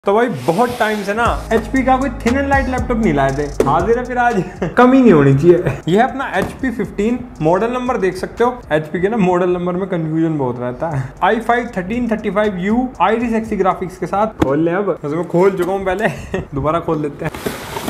तो भाई बहुत टाइम से ना HP का कोई थिन एंड लाइट लैपटॉप नहीं लाए थे। हाजिर है फिर आज कमी नहीं होनी चाहिए। ये है अपना HP 15 मॉडल नंबर देख सकते हो। HP के ना मॉडल नंबर में कंफ्यूजन बहुत रहता है। i5 1335U Iris XC graphics के साथ खोल ले। अब मैं खोल चुका हूँ पहले दोबारा खोल लेते हैं।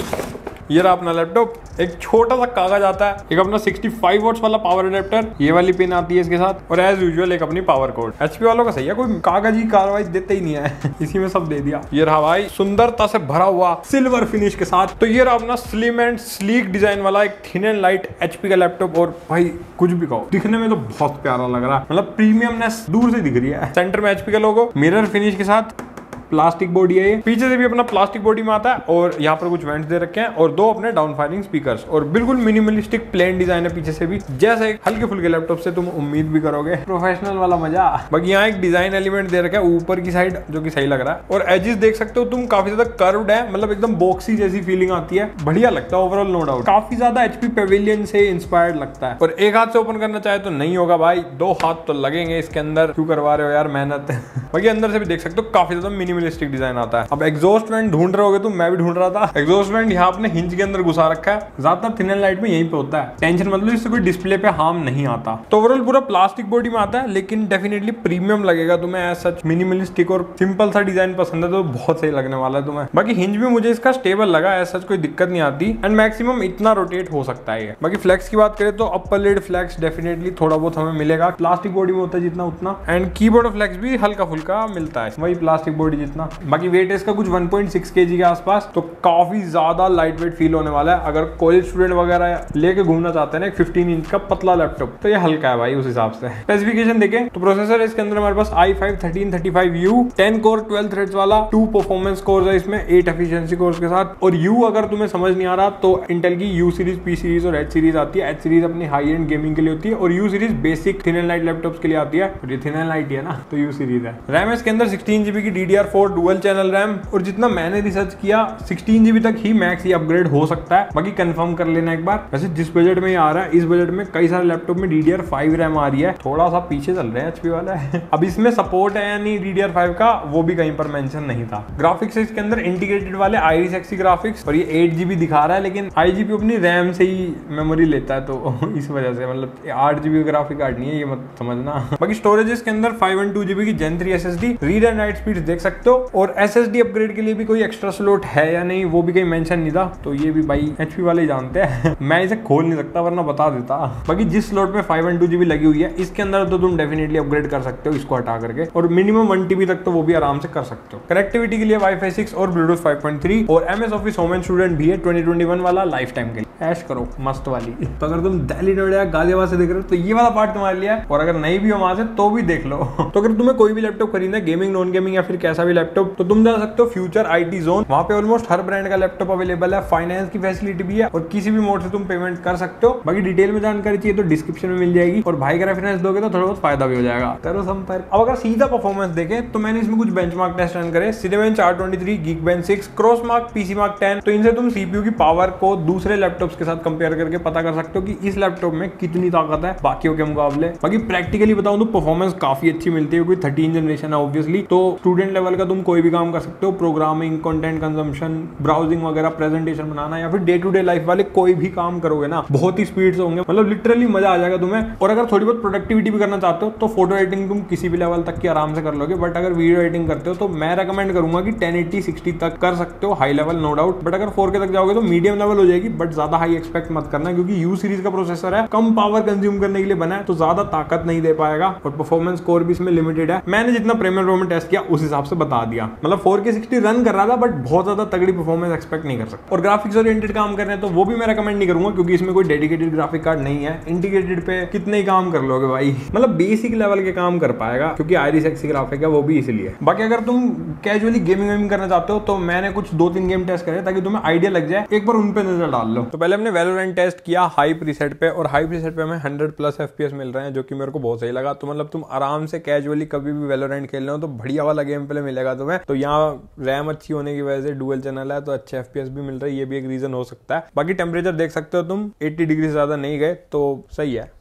ये रहा अपना लैपटॉप। एक छोटा सा कागज आता है, एक अपना 65 वॉट्स वाला पावर अडेप्टर, ये वाली पिन आती है इसके साथ, और एज यूजुअल एक अपनी पावर कोड। HP वालों का सही है, कोई कागज की कार्रवाई देते ही नहीं है इसी में सब दे दिया। ये रहा भाई सुंदरता से भरा हुआ सिल्वर फिनिश के साथ। तो ये रहा अपना स्लिम एंड स्लीक डिजाइन वाला एक थिन एंड लाइट HP का लैपटॉप। और भाई कुछ भी कहो, दिखने में तो बहुत प्यारा लग रहा है, मतलब प्रीमियमनेस दूर से दिख रही है। सेंटर में HP का लोगो, मिरर फिनिश के साथ, प्लास्टिक बॉडी है ये, पीछे से भी अपना प्लास्टिक बॉडी में आता है, और यहाँ पर कुछ वेंट्स दे रखे हैं और दो अपने डाउन फायरिंग स्पीकर्स, और बिल्कुल मिनिमलिस्टिक प्लेन डिजाइन है पीछे से भी, जैसे एक हल्के फुल्के लैपटॉप से तुम उम्मीद भी करोगे। प्रोफेशनल वाला मजा। बाकी यहाँ एक डिजाइन एलिमेंट दे रखा है ऊपर की साइड जो कि सही लग रहा है, और एजेस देख सकते हो तुम काफी ज्यादा कर्व्ड है, मतलब एकदम बॉक्सी जैसी फीलिंग आती है। बढ़िया लगता है ओवरऑल, नो डाउट। काफी ज्यादा HP पेविलियन से इंस्पायर्ड लगता है। और एक हाथ से ओपन करना चाहे तो नहीं होगा भाई, दो हाथ तो लगेंगे इसके अंदर। क्यों करवा रहे हो यार मेहनत बाकी अंदर से भी देख सकते हो काफी ज्यादा मिनिमलिस्टिक डिजाइन आता है। अब एग्जॉस्ट वेंट ढूंढ रहे होगे तुम, मैं भी ढूंढ रहा था। एग्जॉस्ट वेंट यहाँ अपने हिंज के अंदर घुसा रखा है, ज्यादातर थिन एंड लाइट में यहीं पे होता है। टेंशन मतलब इससे कोई डिस्प्ले पे हार्म नहीं आता। तो ओवरऑल पूरा प्लास्टिक बॉडी में आता है, लेकिन डेफिनेटली प्रीमियम लगेगा तुम्हें। एज सच मिनिमलिस्टिक और सिंपल सा डिजाइन पसंद है तो बहुत सही लगने वाला है तुम्हें। बाकी हिंज भी मुझे इसका स्टेबल लगा, एज सच कोई दिक्कत नहीं आती, एंड मैक्सिमम इतना रोटेट हो सकता है। बाकी फ्लेक्स की बात करें तो अपर लिड फ्लेक्स डेफिनेटली थोड़ा बहुत हमें मिलेगा, प्लास्टिक बॉडी में होता है जितना उतना, एंड कीबोर्ड फ्लेक्स भी हल्का फुल्का मिलता है, वही प्लास्टिक बॉडी जितना। बाकी वेट इसका कुछ 1.6 kg के आसपास, तो काफी ज्यादा लाइट वेट फील होने वाला है। अगर कॉलेज स्टूडेंट वगैरह लेके घूमना चाहते हैं ना एक 15 इंच का पतला लैपटॉप, तो ये हल्का है भाई उस हिसाब से। स्पेसिफिकेशन देखें तो प्रोसेसर इसके अंदर हमारे पास i5 1335U 10 कोर 12 थ्रेड्स वाला, 2 परफॉर्मेंस कोर्स है इसमें, 8 एफिशिएंसी कोर्स के साथ। और U अगर तुम्हें समझ नहीं आ रहा तो इंटेल की U सीरीज, P सीरीज और H सीरीज आती है। H सीरीज अपनी हाई एंड गेमिंग के लिए होती है, और U series basic thin and light laptops के लिए आती है। और ये थिन एंड लाइट है ना, तो U सीरीज है। रैम इसके अंदर 16 GB की DDR4 डुअल चैनल रैम, और जितना मैंने रिसर्च किया 16 GB तक ही मैक्स ही अपग्रेड हो सकता है। बाकी कंफर्म कर लेना एक बार। वैसे जिस बजट में ये आ रहा है, इस बजट में कई सारे लैपटॉप में DDR5 रैम आ रही है, थोड़ा सा पीछे चल रहे हैं HP वाला अब इसमें सपोर्ट है या नहीं DDR5 का, वो भी कहीं पर मेंशन नहीं था। ग्राफिक्स इसके अंदर इंटीग्रेटेड वाले आईरिस एक्सी ग्राफिक्स, और ये 8 GB दिखा रहा है, लेकिन IGP अपनी रैम से ही मेमोरी लेता है, तो इस वजह से मतलब 8 GB ग्राफिक कार्ड नहीं है, ये मत समझना। बाकी स्टोरेज इसके अंदर 512 GB की Gen 3 SSD, read and write speed देख सकते हो, और SSD अपग्रेड के लिए भी कोई एक्स्ट्रा स्लॉट है या नहीं वो भी कहीं मेंशन नहीं था, तो ये भी भाई HP वाले जानते हैं मैं इसे खोल नहीं सकता वरना बता देता। बाकी जिस स्लॉट में 512 GB लगी हुई है इसके अंदर तो तुम डेफिनेटली अपग्रेड कर सकते हो इसको हटा करके, और मिनिमम 1 TB तक तो वो भी आराम से कर सकते हो। कनेक्टिविटी के लिए Wi-Fi 6 और Bluetooth 5.3, और MS Office Home and Student भी है 2021 वाला लाइफ टाइम के लिए। ऐश करो मस्त वाली। तो अगर तुम दिल्ली नोएडा गाजियाबाद से देख रहे हो तो ये वाला पार्ट तुम्हारे लिए है, और अगर नहीं भी हो वहां से तो भी देख लो तो अगर तुम्हें कोई भी लैपटॉप खरीदना है, गेमिंग नॉन गेमिंग या फिर कैसा भी लैपटॉप, तो तुम जा सकते हो फ्यूचर IT जोन। वहां पे ऑलमोस्ट हर ब्रांड का लैपटॉप अवेलेबल है, फाइनेंस की फैसिलिटी भी है, और किसी भी मोड से तुम पेमेंट कर सकते हो। बाकी डिटेल में जानकारी चाहिए तो डिस्क्रिप्शन में मिल जाएगी, और भाई का रेफरेंस दोगे तो थोड़ा बहुत फायदा भी हो जाएगा। करो संपर्क। अब अगर सीधा परफॉर्मेंस देखें तो मैंने इसमें कुछ बेंचमार्क टेस्ट रन करे, Cinebench R23, Geekbench 6, CrossMark PCMark 10, तो इनसे तुम CPU की पावर को दूसरे लैपटॉप्स के साथ कंपेयर करके पता कर सकते हो कि इस लैपटॉप में कितनी ताकत है बाकियों के मुकाबले। बाकी प्रैक्टिकली बताऊं तो परफॉर्मेंस काफी अच्छी मिलती है, क्योंकि 13 जनरेशन है ऑब्वियसली, तो स्टूडेंट लेवल का तुम कोई भी काम कर सकते हो, प्रोग्रामिंग, कंटेंट कंजम्पशन, ब्राउजिंग वगैरह, प्रेजेंटेशन बनाना, या फिर डे टू डे लाइफ वाले कोई भी काम करोगे ना, बहुत ही स्पीड से होंगे, मतलब लिटरली मजा आ जाएगा तुम्हें। और अगर थोड़ी बहुत प्रोडक्टिविटी भी करना चाहते हो तो फोटो एडिटिंग तुम किसी भी लेवल तक की आराम से कर लोगे, बट अगर वीडियो एडिटिंग करते हो तो मैं रेकमेंड करूंगा कि 1080 60 तक कर सकते हो, high level no doubt, but अगर 4K तक जाओगे तो मीडियम लेवल हो जाएगी, बट ज्यादा हाई एक्सपेक्ट मत करना, क्योंकि U सीरीज का प्रोसेसर है, कम पावर कंज्यूम करने के लिए बना है, तो ज्यादा ताकत नहीं दे पाएगा, और परफॉर्मेंस कोर भी इसमें लिमिटेड है। मैंने जितना प्रीमियम रो में टेस्ट किया उस हिसाब से बता दिया, मतलब 4K 60 रन कर रहा था, बट बहुत ज्यादा तगड़ी परफॉर्मेंस एक्सपेक्ट नहीं कर सकता। और ग्राफिक्स ओरिएंटेड काम कर रहे हैं तो वो भी मैं रेकमेंड नहीं करूंगा, क्योंकि इसमें कोई डेडिकेटेड ग्राफिक कार्ड नहीं है। इंटीग्रेटेड पे कितने ही काम कर लोगे भाई, मतलब बेसिक लेवल के काम कर पाएगा, क्योंकि आईरिस एक्सी ग्राफिक है वो भी इसलिए। बाकी अगर तुम कैजुअली गेमिंग करना चाहते हो तो मैंने कुछ 2-3 गेम टेस्ट करे ताकि तुम्हें आइडिया लग जाए, एक बार उन पे नजर डाल लो। तो पहले हमने वैलोरेंट टेस्ट किया हाई प्रीसेट पे, और हाई प्रीसेट पे हमें 100+ FPS मिल रहे हैं, जो कि मेरे को बहुत सही लगा। तो मतलब तुम आराम से कैजुअली कभी भी वैलोरेंट खेल रहे हो तो बढ़िया वाला गेम प्ले मिलेगा तुम्हें। तो यहाँ रैम अच्छी होने की वजह से डुअल चैनल है तो अच्छे FPS भी मिल रहे हैं, ये भी एक रीजन हो सकता है। बाकी टेम्परेचर देख सकते हो तुम, 80 डिग्री से ज्यादा नहीं गए, तो सही है।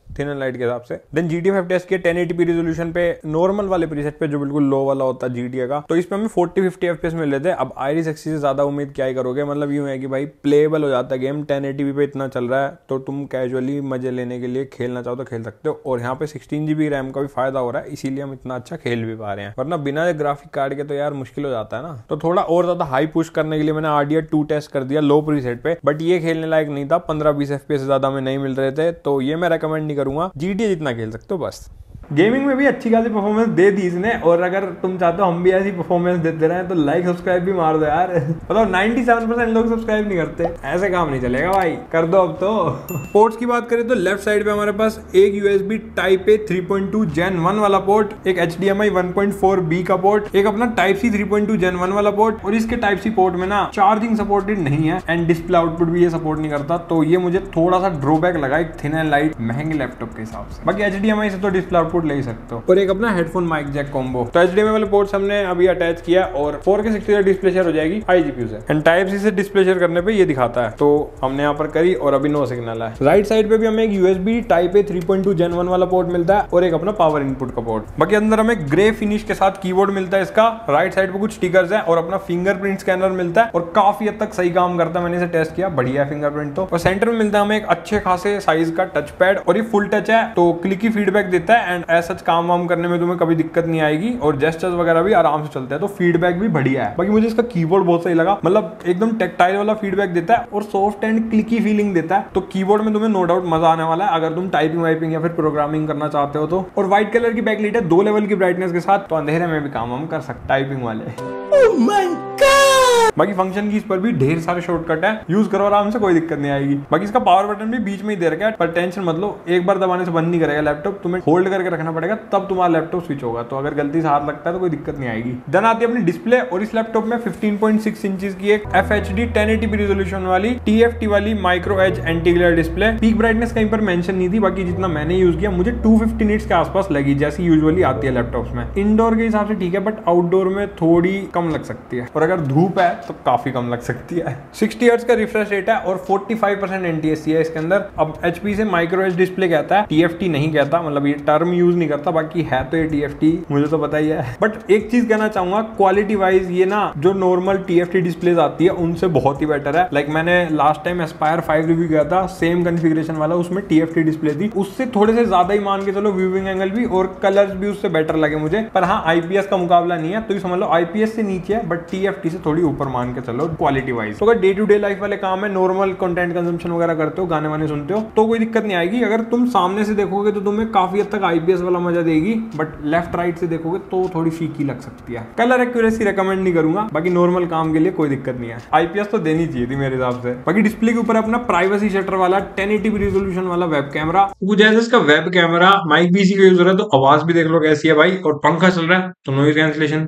थिन एंड लाइट के हिसाब से। देन GT 50S के 1080p रेजोल्यूशन पे नॉर्मल वाले प्रीसेट पे जो बिल्कुल लो वाला होता है GTA का, तो इसमें हमें 40-50 FPS मिल रहे थे। अब Iris Xe से ज्यादा उम्मीद क्या ही करोगे, मतलब यूं है कि भाई प्लेएबल हो जाता है गेम, 1080p पे इतना चल रहा है तो तुम कैजुअली मजे लेने के लिए खेलना चाहो तो खेल सकते हो। और यहाँ पे 16GB रैम का भी फायदा हो रहा है, इसीलिए हम इतना अच्छा खेल भी पा रहे हैं, वरना बिना ग्राफिक कार्ड के तो यार मुश्किल हो जाता है ना। तो थोड़ा और ज्यादा हाई पुश करने के लिए मैंने RDR 2 टेस्ट कर दिया लो प्रीसेट पे, बट ये खेलने लायक नहीं था, 15-20 FPS से ज्यादा में नहीं मिल रहे थे, तो ये मैं रेकमेंड नहीं करूंगा। GTA जितना खेल सकते हो बस। गेमिंग में भी अच्छी खासी परफॉर्मेंस दे दी इसने, और अगर तुम चाहते हो हम भी ऐसी परफॉर्मेंस देते रहे तो लाइक सब्सक्राइब भी मार दो यार। मतलब 97% लोग सब्सक्राइब नहीं करते, ऐसे काम नहीं चलेगा भाई, कर दो अब तो। पोर्ट्स की बात करें तो लेफ्ट साइड पे हमारे पास एक USB Type-A 3.2 Gen 1 वाला पोर्ट, एक HDMI 1.4B का पोर्ट, एक अपना Type-C 3.2 Gen 1 वाला पोर्ट, और इसके Type-C पोर्ट में ना चार्जिंग सपोर्टेड नहीं है एंड डिस्प्ले आउटपुट भी ये सपोर्ट नहीं करता, तो ये मुझे थोड़ा सा ड्रॉबैक लगा एक थिन एंड लाइट महंगे लैपटॉप के हिसाब से। बाकी HDMI से तो डिस्प्ले आउटपुट ले ही सकते हो। और एक अपना हेडफोन माइक जैक कॉम्बो, तो HDMI वाले पोर्ट्स हमने अभी अटैच किया और 4K 60 डिस्प्ले शेयर हो जाएगी हाई GPU से, एंड Type-C से डिस्प्ले शेयर करने पे ये दिखाता है, तो हमने यहाँ पर करी और अभी नो सिग्नल है। राइट साइड पे भी हमें एक USB Type-A 3.2 Gen 1 वाला पोर्ट मिलता है और एक अपना पावर इनपुट का पोर्ट। बाकी अंदर हमें ग्रे फिनिश के साथ कीबोर्ड मिलता है इसका, राइट साइड पे कुछ स्टिकर्स है और अपना फिंगरप्रिंट स्कैनर मिलता है, और काफी हद तक सही काम करता है, मैंने इसे टेस्ट किया, बढ़िया फिंगरप्रिंट तो। और सेंटर में मिलता है हमें एक अच्छे खासे साइज का टच पैड, और ये फुल टच है तो क्लिकी फीडबैक देता है, एंड ऐसा काम वाम करने में तुम्हें कभी दिक्कत नहीं आएगी, और जेस्चर्स वगैरह भी आराम से चलते हैं, तो फीडबैक भी बढ़िया है। बाकी मुझे इसका कीबोर्ड बहुत सही लगा, मतलब एकदम टेक्टाइल वाला फीडबैक देता है और सॉफ्ट एंड क्लिकी फीलिंग देता है, तो कीबोर्ड में तुम्हें नो डाउट मजा आने वाला है अगर तुम टाइपिंग वाइपिंग या फिर प्रोग्रामिंग करना चाहते हो तो। और व्हाइट कलर की बैकलाइट है 2 लेवल की ब्राइटनेस के साथ, तो अंधेरे में भी काम हम कर सकते टाइपिंग वाले। Oh my God! बाकी फंक्शन कीज पर भी ढेर सारे शॉर्टकट है, यूज करो आराम से, कोई दिक्कत नहीं आएगी। बाकी इसका पावर बटन भी बीच में ही दे रखा है, पर टेंशन मत लो, एक बार दबाने से बंद नहीं करेगा लैपटॉप, तुम्हें होल्ड करके रखना पड़ेगा तब तुम्हारा लैपटॉप स्विच होगा, तो अगर गलती से हाथ लगता है तो कोई दिक्कत नहीं आएगी। देन आती है अपनी डिस्प्ले, और इस लैपटॉप में 15.6 इंचेस की एक FHD 1080p रेजोल्यूशन वाली TFT वाली micro edge anti glare display. Peak brightness कहीं पर मेंशन नहीं थी, बाकी जितना मैंने यूज किया मुझे 250 निट्स के आसपास लगी, जैसी यूजुअली आती है लैपटॉप्स में। इंडोर के हिसाब से ठीक है, बट आउटडोर में थोड़ी कम लग सकती है, और अगर धूप है तो काफी कम लग सकती है। 60 हर्ट्ज का रिफ्रेश रेट है और 45% NTSC है इसके अंदर। अब HP से माइक्रो एज डिस्प्ले कहता है, TFT नहीं कहता, मतलब ये टर्म यूज नहीं करता, बाकी है तो ये TFT, मुझे तो पता ही है। बट एक चीज कहना चाहूंगा, क्वालिटी वाइज ये ना जो नॉर्मल TFT डिस्प्लेज आती है उनसे बहुत ही बेटर है। लाइक मैंने लास्ट टाइम Aspire 5 रिव्यू किया था, सेम कॉन्फ़िगरेशन वाला, उसमें TFT डिस्प्ले थी, उससे थोड़े से ज्यादा ही मान के चलो व्यूइंग एंगल भी और कलर्स भी उससे बेटर लगे मुझे। पर हाँ, IPS का मुकाबला नहीं है, तो ये समझ लो IPS से नीचे है, बट TFT से थोड़ी ऊपर मान के चलो क्वालिटी वाइज। तो अगर डे टू डे लाइफ वाले काम है, नॉर्मल कंटेंट कंजम्पशन वगैरह करते हो, गाने वाने सुनते हो, तो कोई दिक्कत नहीं आएगी। अगर तुम सामने से देखोगे तो तुम्हें काफी हद तक IPS वाला मजा देगी, बट लेफ्ट राइट से देखोगे तो थोड़ी फीकी लग सकती है। कलर एक्यूरेसी रेकमेंड नहीं करूंगा, बाकी नॉर्मल काम के लिए कोई दिक्कत नहीं है। IPS तो देनी चाहिए थी मेरे हिसाब से। बाकी डिस्प्ले के ऊपर अपना प्राइवेसी शटर वाला 1080p रेजोल्यूशन वाला वेब कैमरा, कुछ ऐसा इसका वेब कैमरा, माइक भी इसी का यूज हो रहा है, तो आवाज भी देख लो कैसी है भाई, और पंखा चल रहा है तो नॉइज कैंसिलेशन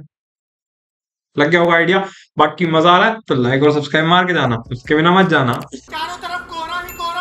लग गया होगा आइडिया। बाकी मजा आ रहा है तो लाइक और सब्सक्राइब मार के जाना, उसके बिना मत जाना। चारों तरफ कोहरा ही कोहरा।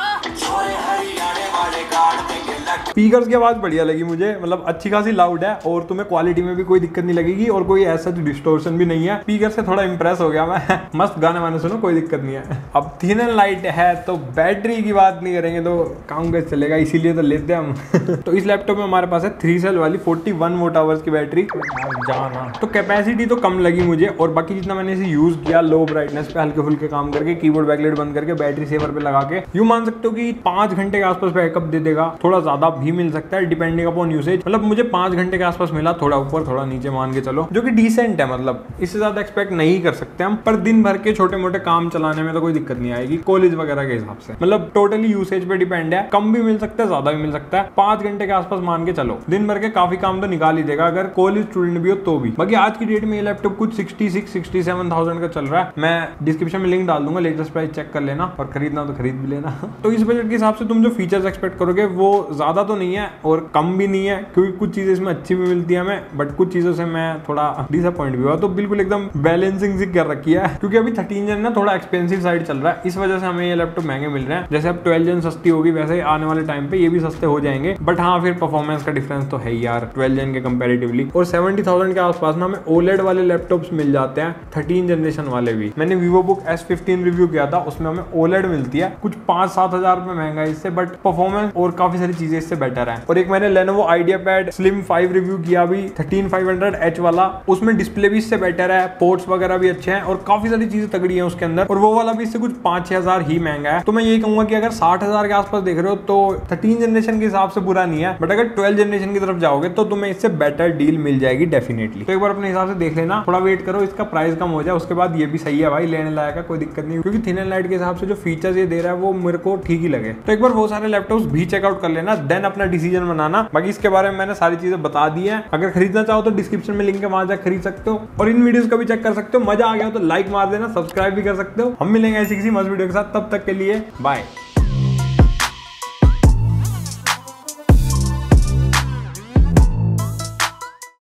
स्पीकर्स की आवाज बढ़िया लगी मुझे, मतलब अच्छी खासी लाउड है, और तुम्हें क्वालिटी में भी कोई दिक्कत नहीं लगेगी, और कोई ऐसा डिस्टोर्शन भी नहीं है। स्पीकर से थोड़ा इंप्रेस हो गया मैं। मस्त गाने वाने सुनो, कोई दिक्कत नहीं है। अब थिन एंड लाइट है तो बैटरी की बात नहीं करेंगे तो काम कैसे चलेगा, इसीलिए तो लेते हैं हम। तो इस लैपटॉप में हमारे पास है 3 सेल वाली 41 वोट आवर्स की बैटरी जाना, तो कैपेसिटी तो कम लगी मुझे, और बाकी जितना मैंने इसे यूज किया लो ब्राइटनेस पे हल्के फुल्के काम करके, कीबोर्ड बैकलाइट बंद करके, बैटरी सेवर पे लगा के, यूं मान सकते हो कि 5 घंटे के आसपास बैकअप दे देगा, थोड़ा ज्यादा भी मिल सकता है डिपेंडिंग अपॉन यूसेज। मतलब मुझे 5 घंटे के आसपास मिला, थोड़ा ऊपर थोड़ा नीचे मान के चलो, जो कि डिसेंट है, मतलब इससे ज्यादा एक्सपेक्ट नहीं कर सकते हम। पर दिन भर के छोटे मोटे काम चलाने में तो कोई दिक्कत नहीं आएगी, कॉलेज वगैरह के हिसाब से, मतलब टोटली यूसेज पे डिपेंड है, कम भी मिल सकता है ज्यादा भी मिल सकता है। 5 घंटे के आसपास मान के चलो, दिन भर के काफी काम तो निकाल ही देगा अगर कॉलेज स्टूडेंट भी हो तो भी। बाकी आज की डेट में ये लैपटॉप कुछ 66-67,000 का चल रहा है। मैं डिस्क्रिप्शन में लिंक डाल दूंगा, लेटेस्ट प्राइस चेक कर लेना, और खरीदना तो खरीद भी लेना। तो इस बजट के हिसाब से तुम जो फीचर्स एक्सपेक्ट करोगे वो ज्यादा तो नहीं है और कम भी नहीं है, क्योंकि कुछ चीजें इसमें अच्छी भी मिलती है हमें, बट कुछ चीजों से मैं थोड़ा डिसअपॉइंट भी हुआ। तो बिल्कुल एकदम बैलेंसिंग सी कर रखी है, क्योंकि अभी 13 जन ना थोड़ा एक्सपेंसिव साइड चल रहा है, इस वजह से हमें ये लैपटॉप महंगे मिल रहे हैं। जैसे अब 12 जन सस्ती होगी, वैसे आने वाले टाइम पे ये भी सस्ते हो जाएंगे, बट हाँ फिर परफॉर्मेंस का डिफरेंस तो है यार 12 जन के कंपैरेटिवली। और 70,000 के आसपास ना हमें OLED वाले लैपटॉप्स मिल जाते हैं, 13 जनरेशन वाले भी। मैंने VivoBook S15 रिव्यू किया था, उसमें हमें OLED मिलती है, कुछ 5-7 हजार रुपए महंगा इससे, बट परफॉर्मेंस और काफी सारी चीजें इससे बेटर है। और एक मैंने Lenovo IdeaPad Slim 5 रिव्यू किया अभी 13500H वाला, उसमें डिस्प्ले भी इससे बेटर है, पोर्ट्स वगैरह भी अच्छे हैं और काफी सारी चीजें तगड़ी है उसके अंदर। और वो वाला भी इससे कुछ 5-6 हजार ही महंगा है। तो मैं यही कहूंगा कि अगर 60,000 के आसपास देख रहे हो तो 13 जनरेशन के हिसाब से बुरा नहीं है, बट अगर 12 जनरेशन की तरफ जाओगे तो तुम्हें इससे बेटर डील मिल जाएगी डेफिनेटली। तो एक बार अपने हिसाब से देख लेना, थोड़ा वेट करो, इसका प्राइस कम हो जाए, उसके बाद ये भी सही है भाई, लेने लायक है, कोई दिक्कत नहीं, क्योंकि थिन एंड लाइट के हिसाब से जो फीचर्स ये दे रहा है वो मेरे को ठीक ही लगे। तो एक बार वो सारे लैपटॉप्स भी चेकआउट कर लेना, देन अपना डिसीजन बनाना। बाकी इसके बारे में मैंने सारी चीजें बता दी है, अगर खरीदना चाहो तो डिस्क्रिप्शन में लिंक है, वहां जाकर खरीद सकते हो और इन वीडियोस का भी चेक कर सकते हो। मजा आ गया हो तो लाइक मार देना, सब्सक्राइब भी कर सकते हो। हम मिलेंगे ऐसी किसी मस्त वीडियो के साथ, तब तक के लिए बाय।